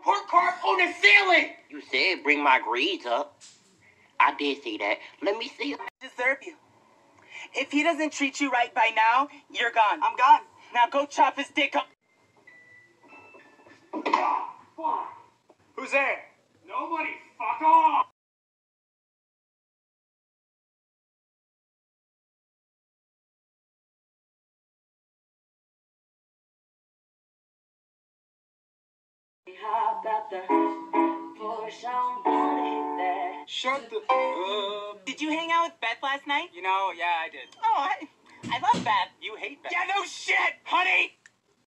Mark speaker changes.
Speaker 1: pork carp on the ceiling.
Speaker 2: You said bring my grades up. I did see that. Let me see.
Speaker 3: Deserve you. If he doesn't treat you right by now, you're gone. I'm gone. Now go chop his dick up.
Speaker 1: Who's there? Nobody. Fuck off.
Speaker 3: Shut the up. Did you hang out with Beth last night? You know, yeah, I did. Oh, I love Beth. You hate Beth.
Speaker 1: Yeah, no shit, honey.